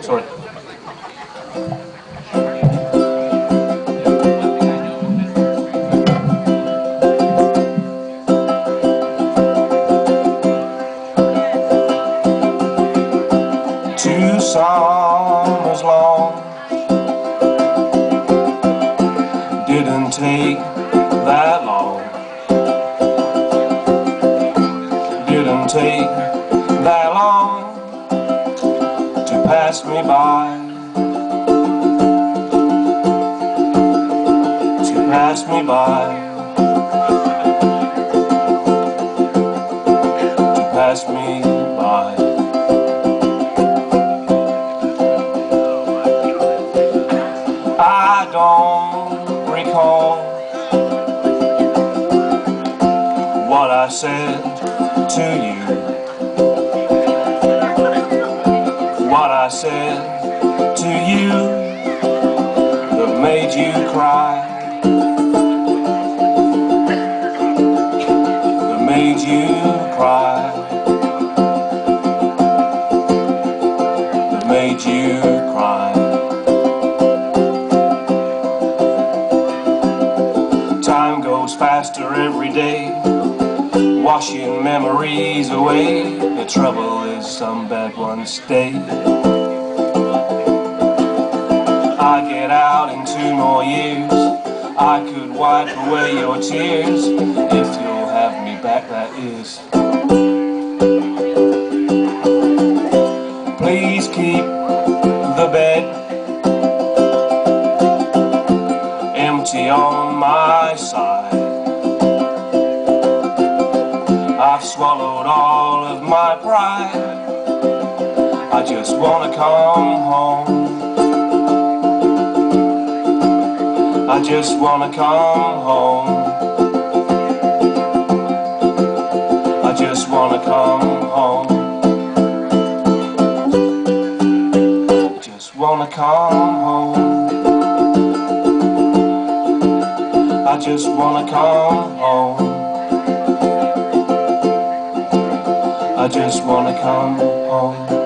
Sorry. 2 summers long, didn't take that long, didn't take that long to pass me by, to pass me by, to pass me by. I don't recall what I said to you, what I said to you that made you cry, that made you cry, that made you cry. Time goes faster every day, washing memories away. The trouble is some bad ones stay. I get out in 2 more years, I could wipe away your tears, if you'll have me back, that is. Please keep the bed empty on my side. I've swallowed all of my pride. I just wanna come home. I just wanna come home. I just wanna come home. I just wanna come home. I just wanna come home. I just wanna come home.